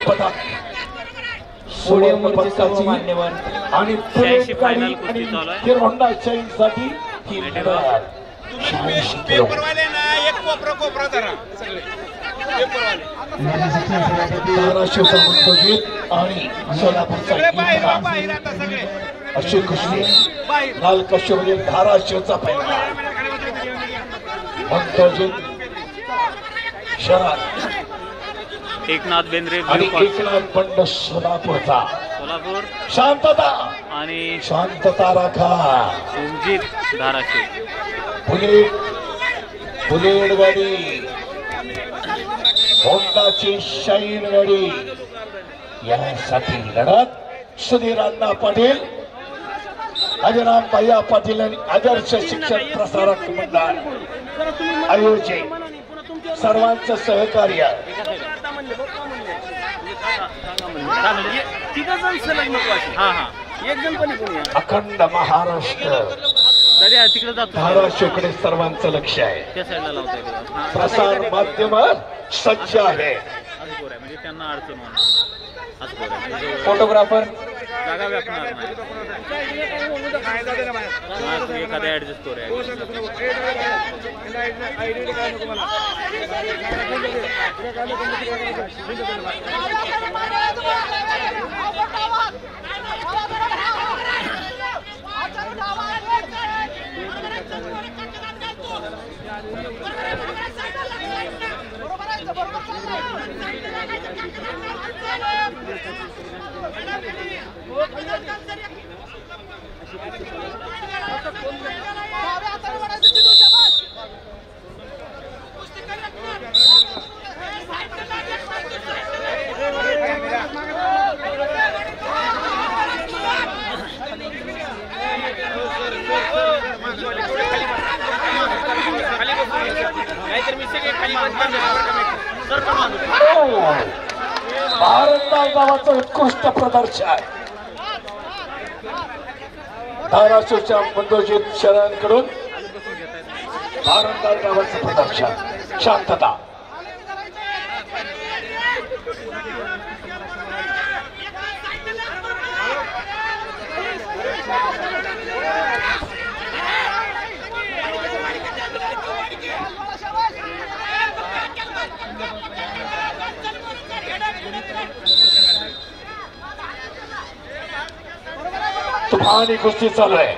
पदक सोडियमवरचे सर्व मान्यवर आणि फायनल कुस्ती चालू आहे. हिरो होंडा शाईनसाठी ही लढत 86 किलो. कोपरा धरा सगळे पेपरवाले धाराशिवचा मंतोजीत आणि सोलापूरचा बाहेर आता सगळे अशी कुस्ती लाल कशेमध्ये धाराशिवचा पहिला मंतोजीत शरद एकनाथ बेंद्रे आणि एकनाथ पंड सोलापूरचा सोलापूर शांतता आणि शांतता राखा. सुजित धाराशिव बुलेट गाडी होंडाची शाईन गाडी यासाठी लढत सुधीर अण्णा पाटील अजयराम भैया पाटील आणि आदर्श शिक्षण प्रसारक मंडळ आयोजित सर्वांचं सहकार्य अखंड महाराष्ट्र धाराशिवकडे सर्वांचं लक्ष आहे. प्रसार माध्यम सज्ज आहे. फोटोग्राफर जागा व्यापणार एखादा ऍडजस्ट भारंदाज गावाचं उत्कृष्ट प्रदर्शन धाराशिवच्या मंदोजीत शरणकडून भारंदाज गावाचं प्रदर्शन शांतता तुफानी कुस्ती चालू आहे.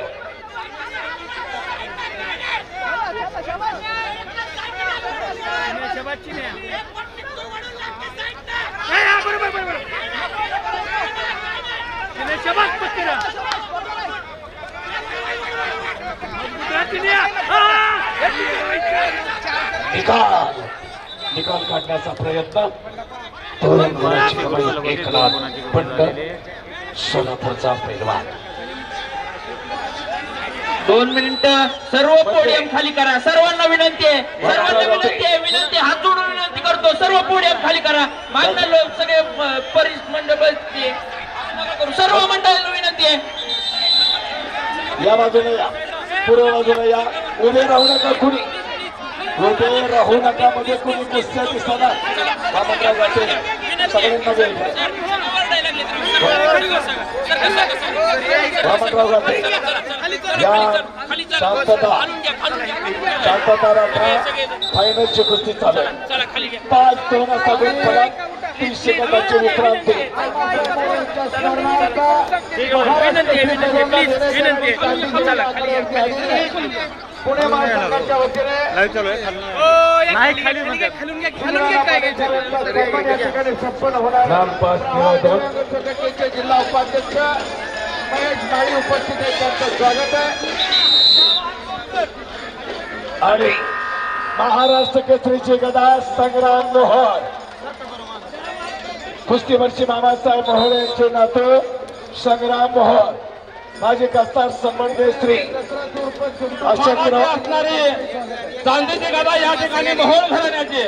निकाल काढण्याचा प्रयत्न तरुण मुलाची एकनाथ पंड सोलापूरचा पैलवान. 2 मिनिटं सर्व पोडियम खाली करा. सर्वांना विनंती आहे, विनंती हात जोडून विनंती करतो. सर्व पोडियम खाली करा. मागणं लोक सगळे मंडळ सर्व मंडळाला विनंती आहे. या बाजूने या, पूर्व बाजूने या. उभे राहू नका कुणी, उभे राहू नका. मध्ये कुणी कुस्त्या दिसताना सगळ्यांना वेळ रामनराव गाठे या शांतता राखा. फायनलची कुस्ती चालू आहे. 5-2 असा गुण फलक. 30 सेकंदाची विश्रांती. पुणे महानगरच्या वतीने जिल्हा उपाध्यक्ष महेश नाळी उपस्थित आहेत. त्यांचं स्वागत आहे. आणि महाराष्ट्र केसरीचे गदा संग्राम मोहन कुस्तीवरची मामासाहेब मोहन यांचे नातू संग्राम मोहन माजी कस्तार सन्माननीय श्री अशोकराव असणारे चांदीची गदा या ठिकाणी मोहोळ घराण्याचे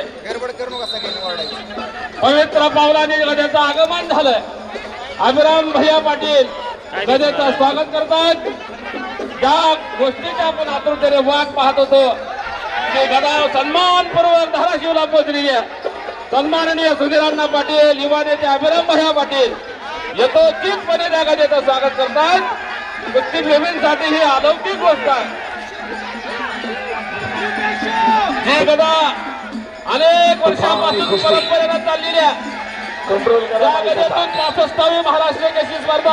पवित्र पावलाने गद्याचं आगमन झालंय. अभिराम भैया पाटील गद्याचं स्वागत करतात. ज्या गोष्टीची आपण आतुरतेने वाट पाहत होतो ते गदा सन्मानपूर्वक धाराशिवला पोहोचलेली आहे. सन्माननीय सुधीरांना पाटील, युवा नेते अभिराम भैया पाटील यथोचितपणे त्या गदेचं स्वागत करतात। कुस्ती प्रेमींसाठी ही अलौकिक गोष्ट आहे। जी गदा अनेक वर्षांपासून परंपरेनं चाललेल्या त्या गदेतून 65वी महाराष्ट्र केसरी स्पर्धा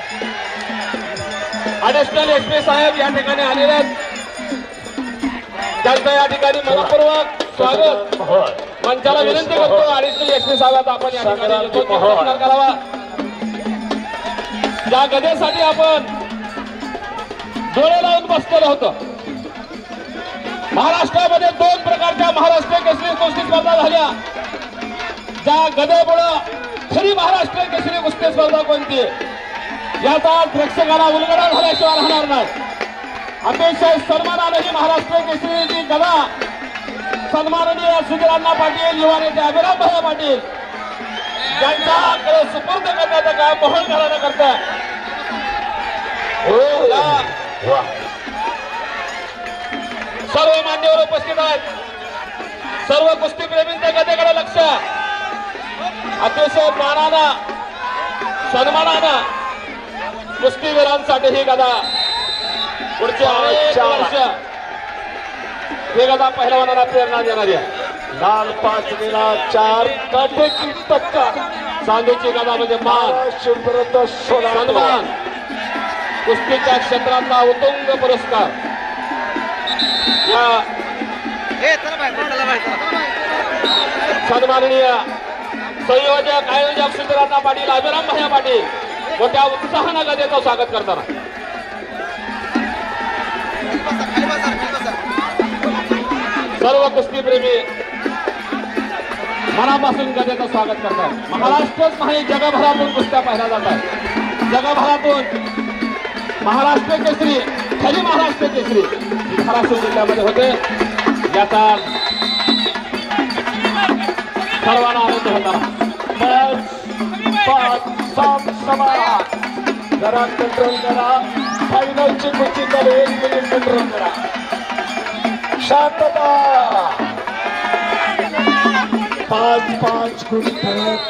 ॲडिशनल एसपी साहेब या ठिकाणी आलेले आहेत। त्यांचं या ठिकाणी मनपूर्वक स्वागत मंचाला विनंती करतो। ॲडिशनल एसपी साहेब आपण या ठिकाणी करावा। या गदेसाठी आपण डोळे लावून बसलेलो होतो। महाराष्ट्रामध्ये 2 प्रकारच्या महाराष्ट्र केसरी कुस्ती स्पर्धा झाल्या। ज्या गदेमुळं खरी महाराष्ट्र केसरी कुस्ती स्पर्धा कोणती याचा प्रेक्षकाला उलगडा झाल्याशिवाय राहणार नाही। अतिशय सन्मानाने ही महाराष्ट्र केसरीची गदा सन्माननीय सुधीरांना पाटील, युवा नेते अभिराम भैया पाटील यांच्याकडे सुपूर्द करण्याचं काम मोहन घराणं करताय। सर्व मान्यवर उपस्थित आहेत। सर्व कुस्ती प्रेमींच्या गदेकडे लक्ष। अतिशय मानानं सन्मानानं कुस्तीवीरांसाठी ही गदा पुढच्या अनेक वर्ष ही गदा पहिलवानांना प्रेरणा देणारी आहे। लाल 5 नीला 4 काठेची टक्कर चांदीची गदा म्हणजे मान सन्मान कुस्तीच्या क्षेत्रातला उत्तुंग पुरस्कार। या सन्माननीय संयोजक आयोजक सुधीरांना पाटील, अभिराम भैया पाटील मोठ्या उत्साहानं गदेचं स्वागत करताना सर्व कुस्तीप्रेमी मनापासून गदेचं स्वागत करतात। महाराष्ट्रच नाही जगभरातून कुस्त्या पाहिल्या जातात। जगभरातून महाराष्ट्र केसरी, खरी महाराष्ट्र केसरी धाराशिव जिल्ह्यामध्ये होते। याचा सर्वांना आनंद होता। 5-7 सभा जरा कंट्रोल करा। फायनलची कुस्ती चालू 1 मिनिट कंट्रोल करा। शांतता। 5-5 गुण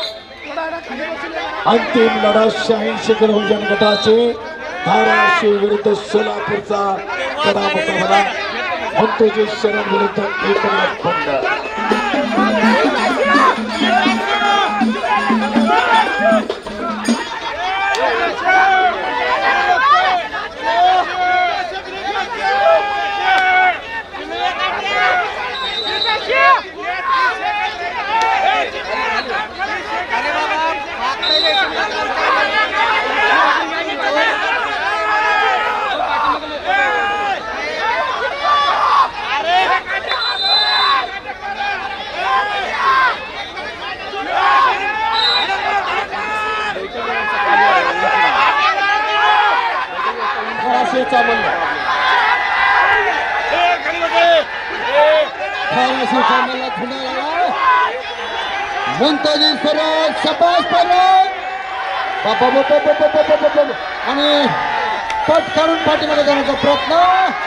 अंतिम लढा 86 किलो वजन गटाची धाराशिव विरुद्ध सोलापूरचा कडा मुकाबला मंतोजी शरण विरुद्ध एकनाथ बंड। मंतोजी सरळ शबाश परत आणि पट काढून पाठीमध्ये जाण्याचा प्रयत्न।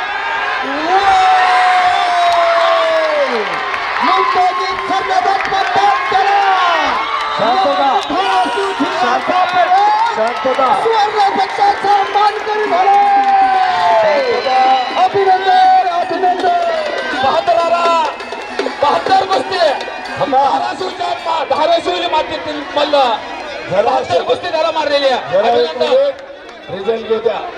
मंतोजी सुवर्णपक्षाचा मान करून अभिनंदन अभिनंदन। 72 कुस्ती धाराशिवच्या मातीतील मल्ल 72 कुस्ती त्याला मारलेली आहे। रिझल्ट घेऊ द्या।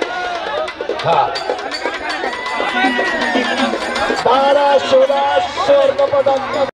धाराशिवला स्वर्णपदक